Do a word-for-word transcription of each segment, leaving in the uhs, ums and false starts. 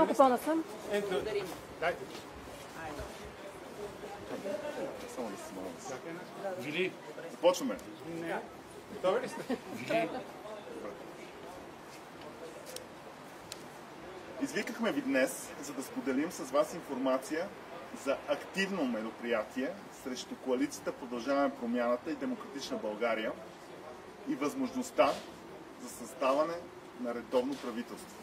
Малко по-насам. Ето, дайте. Само да се малко. Вили. Започваме. Не. Готови ли сте? Вили. Извикахме ви днес, за да споделим с вас информация за активно мероприятие срещу коалицията Продължаваме промяната и Демократична България и възможността за съставане на редовно правителство.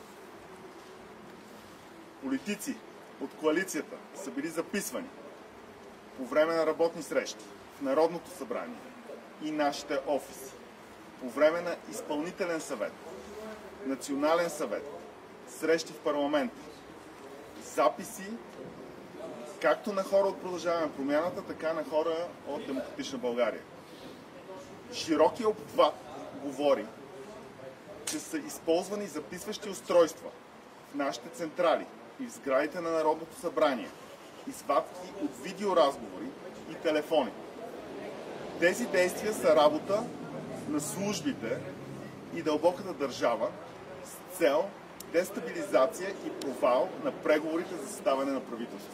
Политици от коалицията са били записвани по време на работни срещи в Народното събрание и нашите офиси, по време на изпълнителен съвет, национален съвет, срещи в парламента, записи както на хора от Продължаваме промяната, така на хора от Демократична България. Широкият обхват говори, че са използвани записващи устройства в нашите централи и в сградите на Народното събрание, извадки от видеоразговори и телефони. Тези действия са работа на службите и дълбоката държава с цел дестабилизация и провал на преговорите за съставяне на правителство.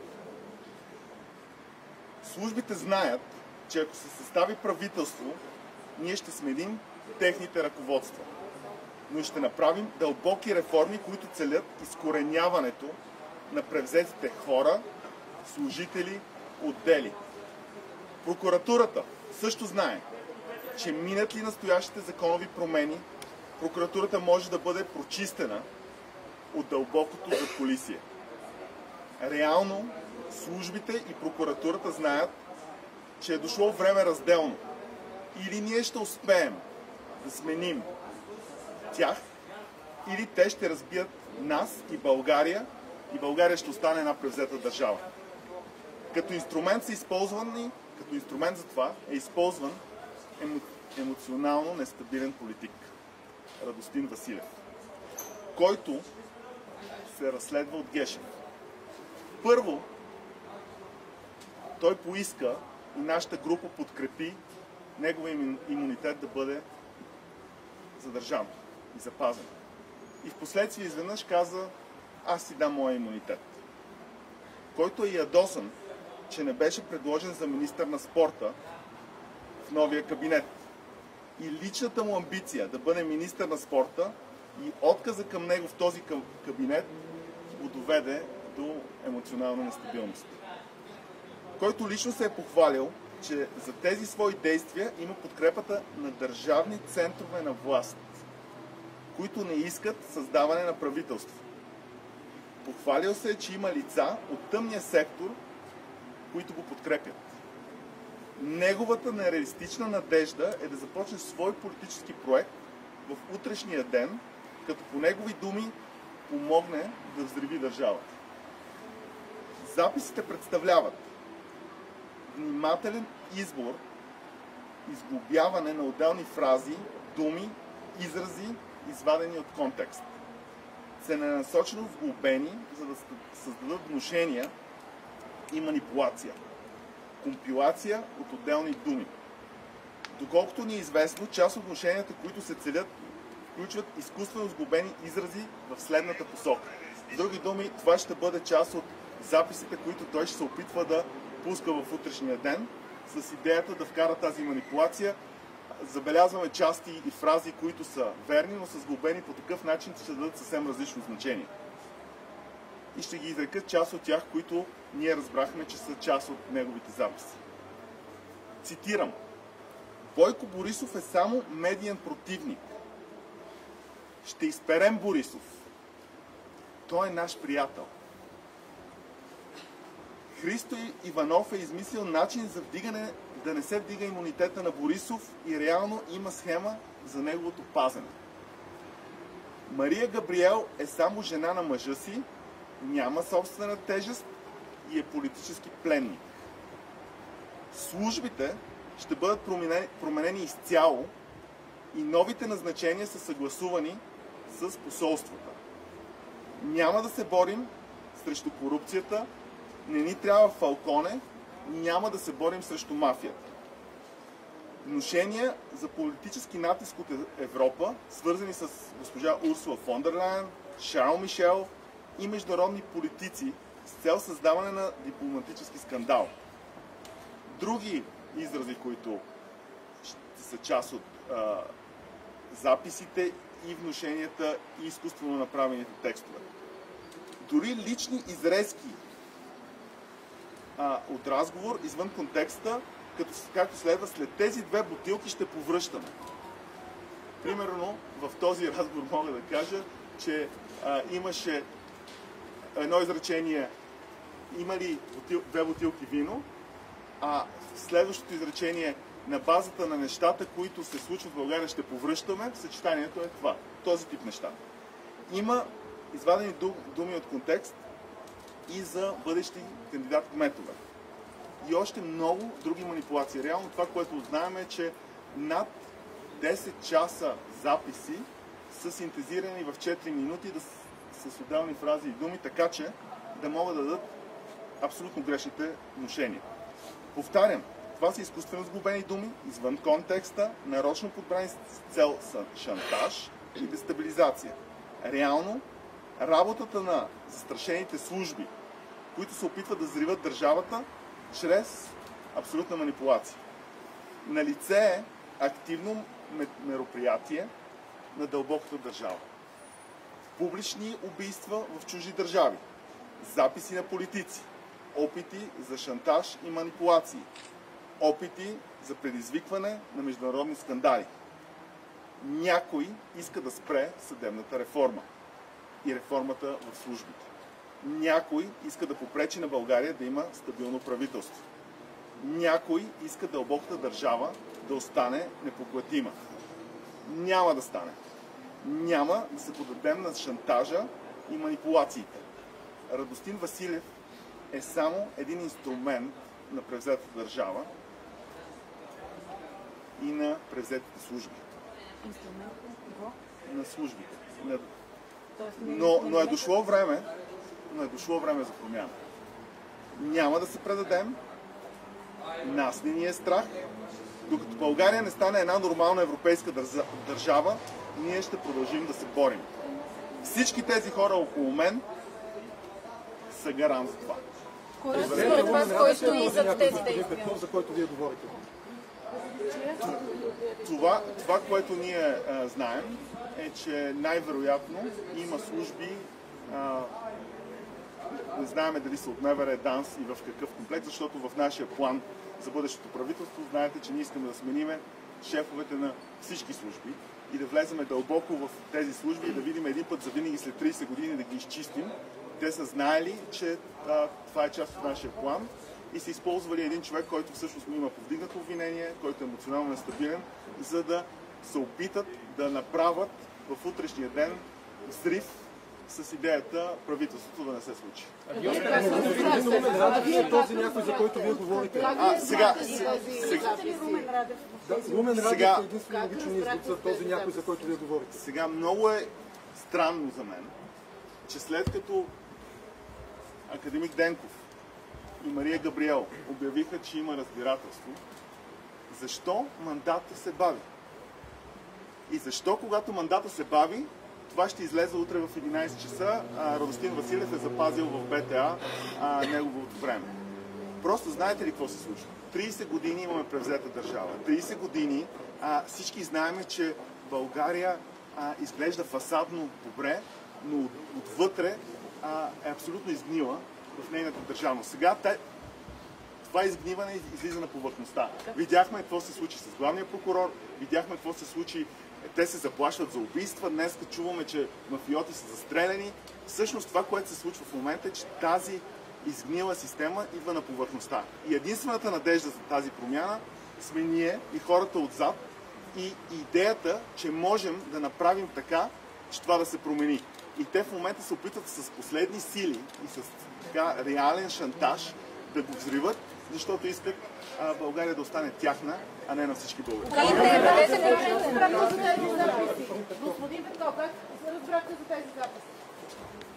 Службите знаят, че ако се състави правителство, ние ще сменим техните ръководства, но ще направим дълбоки реформи, които целят изкореняването на превзетите хора, служители, отдели. Прокуратурата също знае, че минат ли настоящите законови промени, прокуратурата може да бъде прочистена от дълбокото задкулисие. Реално службите и прокуратурата знаят, че е дошло време разделно. Или ние ще успеем да сменим тях, или те ще разбият нас и България, и България ще остане една превзета държава. Като инструмент са използвани, като инструмент за това е използван емо, емоционално нестабилен политик Радостин Василев, който се разследва от Гешев. Първо, той поиска и нашата група подкрепи неговия имунитет да бъде задържан и запазен. И в последствие изведнъж каза: аз си дам моя имунитет. Който е ядосан, че не беше предложен за министър на спорта в новия кабинет. И личната му амбиция да бъде министър на спорта и отказа към него в този кабинет го доведе до емоционална нестабилност. Който лично се е похвалил, че за тези свои действия има подкрепата на държавни центрове на власт, които не искат създаване на правителство. Похвалил се, че има лица от тъмния сектор, които го подкрепят. Неговата нереалистична надежда е да започне свой политически проект в утрешния ден, като по негови думи помогне да взриви държавата. Записите представляват внимателен избор, изглобяване на отделни фрази, думи, изрази, извадени от контекст. Целенасочено вглобени, за да създадат внушения и манипулация. Компилация от отделни думи. Доколкото ни е известно, част от внушенията, които се целят, включват изкуствено сглобени изрази в следната посока. С други думи, това ще бъде част от записите, които той ще се опитва да пуска в утрешния ден, с идеята да вкара тази манипулация. Забелязваме части и фрази, които са верни, но са сглобени по такъв начин, че ще дадат съвсем различно значение. И ще ги изрекат част от тях, които ние разбрахме, че са част от неговите записи. Цитирам: Бойко Борисов е само медиен противник. Ще изперем Борисов. Той е наш приятел. Христо Иванов е измислил начин за вдигане, да не се вдига имунитета на Борисов и реално има схема за неговото пазене. Мария Габриел е само жена на мъжа си, няма собствена тежест и е политически пленник. Службите ще бъдат променени, променени изцяло и новите назначения са съгласувани с посолствата. Няма да се борим срещу корупцията, не ни трябва фалконе, няма да се борим срещу мафията. Внушения за политически натиск от Европа, свързани с госпожа Урсула фон дер Лайен, Шарл Мишел и международни политици с цел създаване на дипломатически скандал. Други изрази, които ще са част от а, записите и внушенията и изкуствено направените текстове. Дори лични изрезки а, от разговор извън контекста, като, както следва, след тези две бутилки ще повръщаме. Примерно, в този разговор мога да кажа, че а, имаше едно изречение: има ли бутил, две бутилки вино, а следващото изречение: на базата на нещата, които се случват в България, ще повръщаме. Съчетанието е това. Този тип неща. Има извадени думи от контекст и за бъдещи кандидат-кметове. И още много други манипулации. Реално това, което знаем, е, че над десет часа записи са синтезирани в четири минути да с отделни фрази и думи, така че да могат да дадат абсолютно грешните внушения. Повтарям, това са изкуствено сглобени думи, извън контекста, нарочно подбрани с цел шантаж и дестабилизация. Реално, работата на застрашените служби, които се опитват да взриват държавата чрез абсолютна манипулация. Налице е активно мероприятие на дълбоката държава. Публични убийства в чужди държави, записи на политици, опити за шантаж и манипулации, опити за предизвикване на международни скандали. Някой иска да спре съдебната реформа и реформата в службите. Някой иска да попречи на България да има стабилно правителство. Някой иска дълбоката държава да остане непоклатима. Няма да стане. Няма да се подадем на шантажа и манипулациите. Радостин Василев е само един инструмент на превзетата държава и на превзетите служби. Инструмент на службите. На... Но, но е дошло време, но е дошло време за промяна. Няма да се предадем, нас не ни е страх. Докато България не стане една нормална европейска държава, ние ще продължим да се борим. Всички тези хора около мен са гарант за това. Кой е според вас, кой стои зад тези действия? За който вие говорите. Това, това което ние а, знаем, е, че най-вероятно има служби, а, не знаем дали са от МВР, ДАНС и в какъв комплект, защото в нашия план за бъдещото правителство знаете, че ние искаме да смениме шефовете на всички служби и да влеземе дълбоко в тези служби и да видим един път за винаги след трийсет години да ги изчистим. Те са знаели, че а, това е част от нашия план и са използвали един човек, който всъщност му има повдигнато обвинение, който е емоционално нестабилен, за да се опитат да направят в утрешния ден взрив с идеята правителството да не се случи. Радев е този някой, за който вие говорите. А, сега... Румен Радев е единствено логично израз за този някой, за който вие говорите. Сега много е странно за мен, че след като академик Денков и Мария Габриел обявиха, че има разбирателство, защо мандата се бави? И защо, когато мандата се бави, това ще излезе утре в единайсет часа, а Радостин Василев е запазил в БТА а, неговото време. Просто знаете ли какво се случва? трийсет години имаме превзета държава. трийсет години а, всички знаем, че България а, изглежда фасадно добре, но от, отвътре а, е абсолютно изгнила в нейната държавност. Сега те, това изгниване излиза на повърхността. Видяхме какво се случи с главния прокурор, видяхме какво се случи, те се заплашват за убийства, днес чуваме, че мафиоти са застреляни. Всъщност това, което се случва в момента е, че тази изгнила система идва на повърхността. И единствената надежда за тази промяна сме ние и хората отзад и идеята, че можем да направим така, че това да се промени. И те в момента се опитват с последни сили и с така реален шантаж да го взриват, защото искат а, България да остане тяхна, а не на всички българи. Господин Петков, как разбрахте за тези записи?